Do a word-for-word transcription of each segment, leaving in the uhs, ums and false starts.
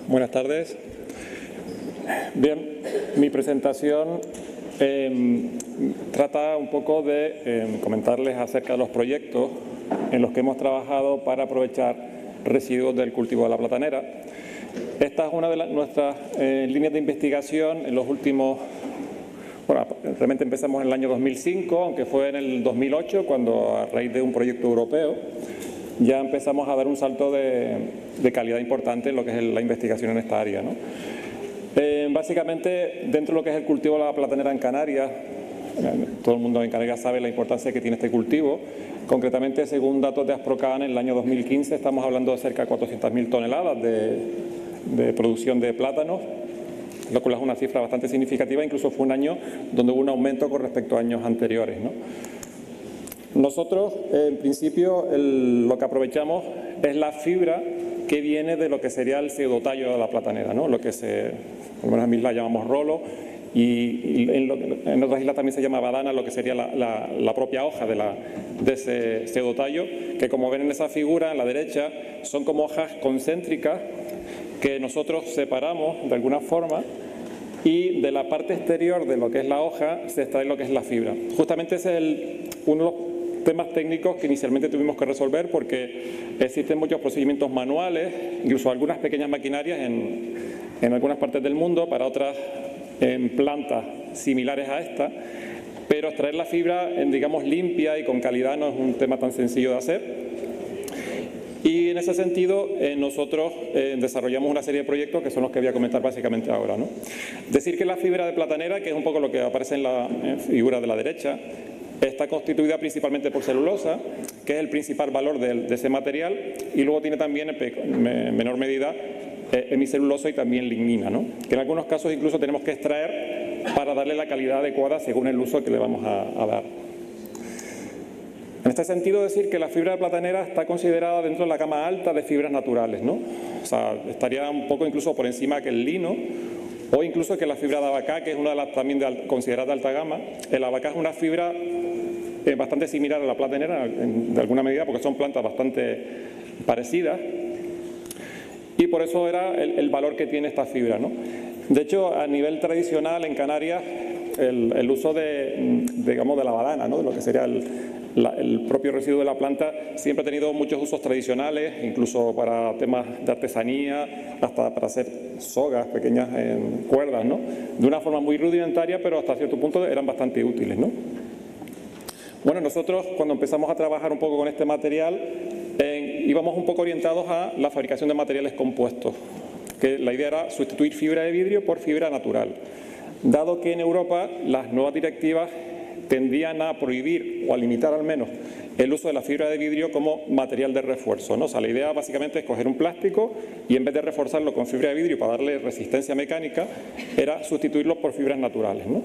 Buenas tardes. Bien, mi presentación eh, trata un poco de eh, comentarles acerca de los proyectos en los que hemos trabajado para aprovechar residuos del cultivo de la platanera. Esta es una de las, nuestras eh, líneas de investigación en los últimos... Bueno, realmente empezamos en el año dos mil cinco, aunque fue en el dos mil ocho, cuando a raíz de un proyecto europeo ya empezamos a dar un salto de, de calidad importante en lo que es la investigación en esta área, ¿no? Eh, básicamente, dentro de lo que es el cultivo de la platanera en Canarias, todo el mundo en Canarias sabe la importancia que tiene este cultivo. Concretamente, según datos de Asprocan, en el año dos mil quince estamos hablando de cerca de cuatrocientas mil toneladas de, de producción de plátanos, lo cual es una cifra bastante significativa. Incluso fue un año donde hubo un aumento con respecto a años anteriores, ¿no? Nosotros, en principio, el, lo que aprovechamos es la fibra que viene de lo que sería el pseudotallo de la platanera, ¿no? Lo que se, por lo menos en mi isla llamamos rolo, y, y en, lo, en otras islas también se llama badana, lo que sería la, la, la propia hoja de, la, de ese pseudotallo, que como ven en esa figura, en la derecha, son como hojas concéntricas que nosotros separamos de alguna forma, y de la parte exterior de lo que es la hoja se extrae lo que es la fibra. Justamente ese es el, uno de los temas técnicos que inicialmente tuvimos que resolver, porque existen muchos procedimientos manuales, incluso algunas pequeñas maquinarias en, en algunas partes del mundo, para otras en plantas similares a esta, pero extraer la fibra, en, digamos, limpia y con calidad no es un tema tan sencillo de hacer. Y en ese sentido, eh, nosotros eh, desarrollamos una serie de proyectos que son los que voy a comentar básicamente ahora, ¿no? Decir que la fibra de platanera, que es un poco lo que aparece en la eh, figura de la derecha, está constituida principalmente por celulosa, que es el principal valor de, de ese material, y luego tiene también en menor medida eh, hemicelulosa y también lignina, ¿no? Que en algunos casos incluso tenemos que extraer para darle la calidad adecuada según el uso que le vamos a, a dar. En este sentido, decir que la fibra de platanera está considerada dentro de la gama alta de fibras naturales, ¿no? O sea, estaría un poco incluso por encima que el lino, o incluso que la fibra de abacá, que es una de las también de alta, considerada de alta gama. El abacá es una fibra eh, bastante similar a la platanera, en, de alguna medida, porque son plantas bastante parecidas, y por eso era el, el valor que tiene esta fibra, ¿no? De hecho, a nivel tradicional en Canarias, el, el uso de, digamos, de la badana, ¿no? De lo que sería el, la, el propio residuo de la planta, siempre ha tenido muchos usos tradicionales, incluso para temas de artesanía, hasta para hacer sogas, pequeñas eh, cuerdas, ¿no? De una forma muy rudimentaria, pero hasta cierto punto eran bastante útiles, ¿no? Bueno, nosotros cuando empezamos a trabajar un poco con este material, eh, íbamos un poco orientados a la fabricación de materiales compuestos, que la idea era sustituir fibra de vidrio por fibra natural. Dado que en Europa las nuevas directivas tendían a prohibir o a limitar al menos el uso de la fibra de vidrio como material de refuerzo, ¿no? O sea, la idea básicamente es coger un plástico y en vez de reforzarlo con fibra de vidrio para darle resistencia mecánica, era sustituirlo por fibras naturales, ¿no?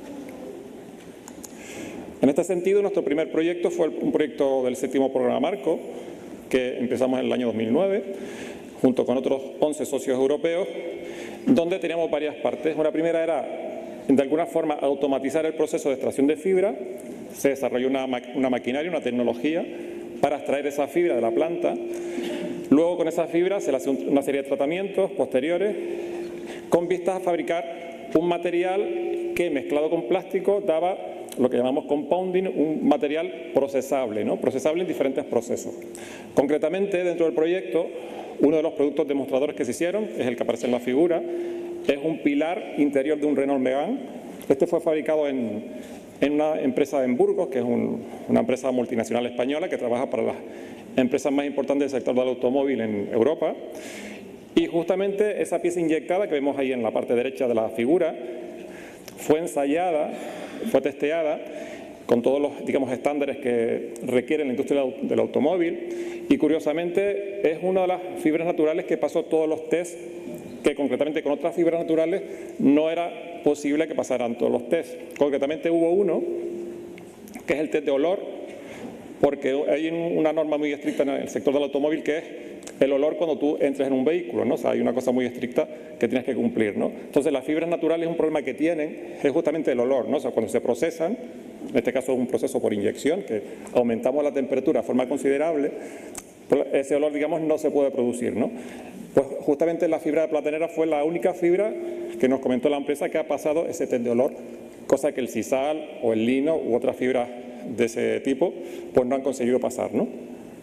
En este sentido, nuestro primer proyecto fue un proyecto del séptimo programa marco, que empezamos en el año dos mil nueve, junto con otros once socios europeos, donde teníamos varias partes. Una primera era, de alguna forma, automatizar el proceso de extracción de fibra. Se desarrolló una, ma una maquinaria, una tecnología para extraer esa fibra de la planta. Luego, con esa fibra se le hace un, una serie de tratamientos posteriores con vistas a fabricar un material que, mezclado con plástico, daba lo que llamamos compounding, un material procesable, ¿no? Procesable en diferentes procesos. Concretamente, dentro del proyecto, uno de los productos demostradores que se hicieron, es el que aparece en la figura, es un pilar interior de un Renault Megane. Este fue fabricado en, en una empresa en Burgos, que es un, una empresa multinacional española que trabaja para las empresas más importantes del sector del automóvil en Europa. Y justamente esa pieza inyectada que vemos ahí en la parte derecha de la figura fue ensayada, fue testeada con todos los, digamos, estándares que requiere la industria del automóvil, y curiosamente es una de las fibras naturales que pasó todos los tests que concretamente con otras fibras naturales no era posible que pasaran todos los tests. Concretamente hubo uno que es el test de olor, porque hay una norma muy estricta en el sector del automóvil que es el olor cuando tú entres en un vehículo, ¿no? O sea, hay una cosa muy estricta que tienes que cumplir, ¿no? Entonces, las fibras naturales, un problema que tienen es justamente el olor, ¿no? O sea, cuando se procesan, en este caso es un proceso por inyección, que aumentamos la temperatura de forma considerable, ese olor, digamos, no se puede producir, ¿no? Pues justamente la fibra de platanera fue la única fibra que nos comentó la empresa que ha pasado ese test de olor, cosa que el sisal o el lino u otras fibras de ese tipo pues no han conseguido pasar, ¿no?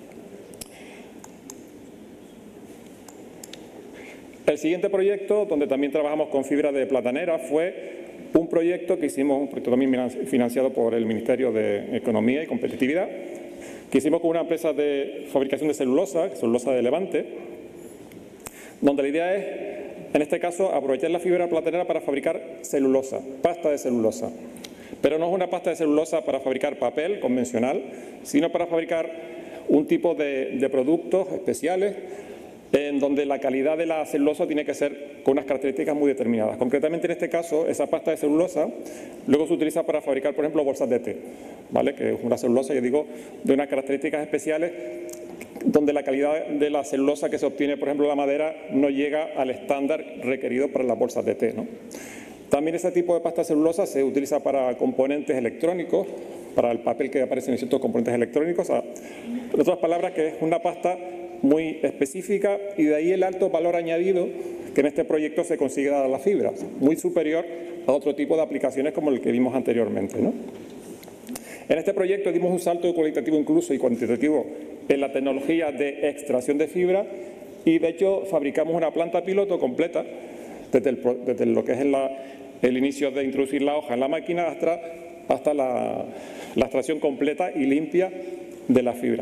El siguiente proyecto, donde también trabajamos con fibra de platanera, fue un proyecto que hicimos, un proyecto también financiado por el Ministerio de Economía y Competitividad, que hicimos con una empresa de fabricación de celulosa, celulosa de Levante, donde la idea es, en este caso, aprovechar la fibra platanera para fabricar celulosa, pasta de celulosa. Pero no es una pasta de celulosa para fabricar papel convencional, sino para fabricar un tipo de, de productos especiales en donde la calidad de la celulosa tiene que ser con unas características muy determinadas. Concretamente, en este caso, esa pasta de celulosa luego se utiliza para fabricar, por ejemplo, bolsas de té, ¿vale? Que es una celulosa, yo digo, de unas características especiales donde la calidad de la celulosa que se obtiene, por ejemplo, de la madera, no llega al estándar requerido para las bolsas de té, ¿no? También ese tipo de pasta de celulosa se utiliza para componentes electrónicos, para el papel que aparece en ciertos componentes electrónicos. O sea, en otras palabras, que es una pasta muy específica y de ahí el alto valor añadido que en este proyecto se consigue dar a la fibra, muy superior a otro tipo de aplicaciones como el que vimos anteriormente, ¿no? En este proyecto dimos un salto cualitativo incluso y cuantitativo en la tecnología de extracción de fibra y de hecho fabricamos una planta piloto completa desde, el, desde lo que es la, el inicio de introducir la hoja en la máquina hasta, hasta la, la extracción completa y limpia de la fibra.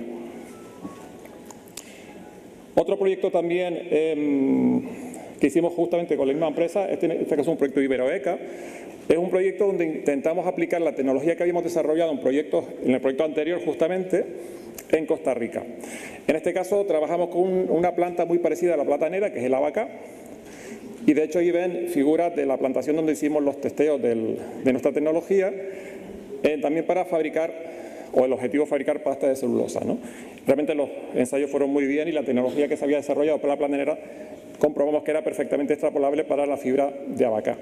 Otro proyecto también eh, que hicimos justamente con la misma empresa, este, este caso es un proyecto de Iberoeca, es un proyecto donde intentamos aplicar la tecnología que habíamos desarrollado en, proyectos, en el proyecto anterior justamente en Costa Rica. En este caso trabajamos con un, una planta muy parecida a la platanera, que es el Abacá, y de hecho ahí ven figuras de la plantación donde hicimos los testeos del, de nuestra tecnología, eh, también para fabricar, o el objetivo fabricar pasta de celulosa, ¿no? Realmente los ensayos fueron muy bien y la tecnología que se había desarrollado para la platanera comprobamos que era perfectamente extrapolable para la fibra de Abacá.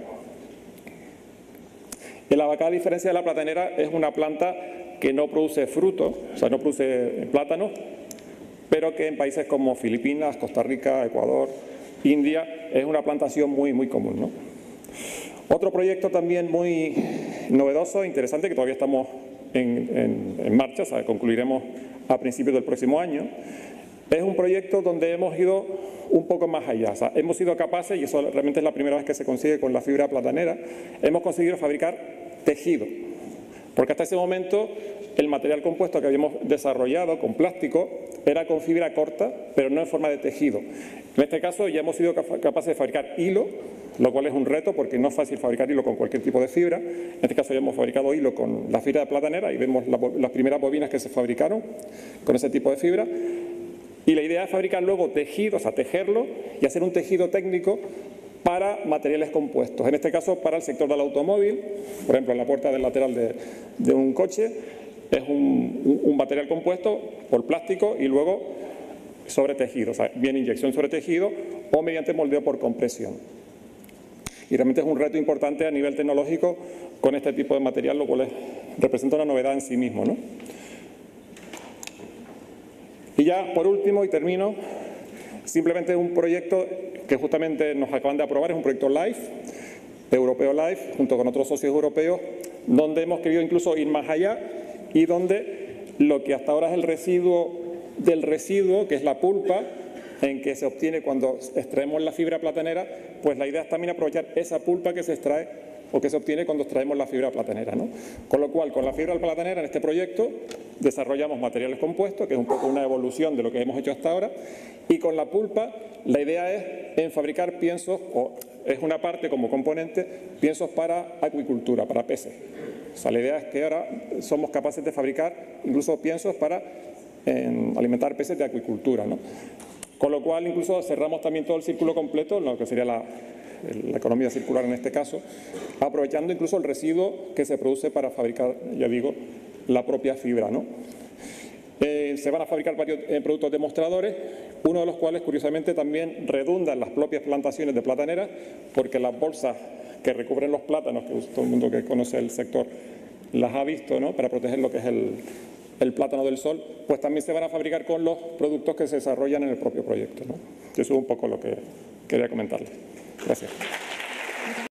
El Abacá, a diferencia de la platanera, es una planta que no produce fruto, o sea, no produce plátanos, pero que en países como Filipinas, Costa Rica, Ecuador, India, es una plantación muy, muy común, ¿no? Otro proyecto también muy novedoso, interesante, que todavía estamos en, en, en marcha, o sea, concluiremos a principios del próximo año, es un proyecto donde hemos ido un poco más allá. O sea, hemos sido capaces, y eso realmente es la primera vez que se consigue con la fibra platanera, hemos conseguido fabricar tejido. Porque hasta ese momento el material compuesto que habíamos desarrollado con plástico era con fibra corta, pero no en forma de tejido. En este caso ya hemos sido capaces de fabricar hilo, lo cual es un reto porque no es fácil fabricar hilo con cualquier tipo de fibra. En este caso ya hemos fabricado hilo con la fibra de platanera y vemos la, las primeras bobinas que se fabricaron con ese tipo de fibra. Y la idea es fabricar luego tejido, o sea, tejerlo y hacer un tejido técnico para materiales compuestos. En este caso, para el sector del automóvil, por ejemplo, en la puerta del lateral de, de un coche, es un, un, un material compuesto por plástico y luego sobre tejido, o sea, bien inyección sobre tejido o mediante moldeo por compresión. Y realmente es un reto importante a nivel tecnológico con este tipo de material, lo cual es, representa una novedad en sí mismo, ¿no? Y ya, por último, y termino, simplemente un proyecto que justamente nos acaban de aprobar, es un proyecto LIFE, Europeo LIFE, junto con otros socios europeos, donde hemos querido incluso ir más allá y donde lo que hasta ahora es el residuo del residuo, que es la pulpa, en que se obtiene cuando extraemos la fibra platanera, pues la idea es también aprovechar esa pulpa que se extrae o que se obtiene cuando extraemos la fibra platanera, ¿no? Con lo cual, con la fibra platanera en este proyecto desarrollamos materiales compuestos, que es un poco una evolución de lo que hemos hecho hasta ahora, y con la pulpa la idea es en fabricar piensos, o es una parte como componente, piensos para acuicultura, para peces. O sea, la idea es que ahora somos capaces de fabricar incluso piensos para eh, alimentar peces de acuicultura, ¿no? Con lo cual incluso cerramos también todo el círculo completo, lo que sería la, la economía circular en este caso, aprovechando incluso el residuo que se produce para fabricar, ya digo, la propia fibra, ¿no? Eh, se van a fabricar varios eh, productos demostradores, uno de los cuales curiosamente también redunda en las propias plantaciones de plataneras, porque las bolsas que recubren los plátanos, que todo el mundo que conoce el sector las ha visto, ¿no? Para proteger lo que es el, el plátano del sol, pues también se van a fabricar con los productos que se desarrollan en el propio proyecto, ¿no? Eso es un poco lo que quería comentarles. Gracias.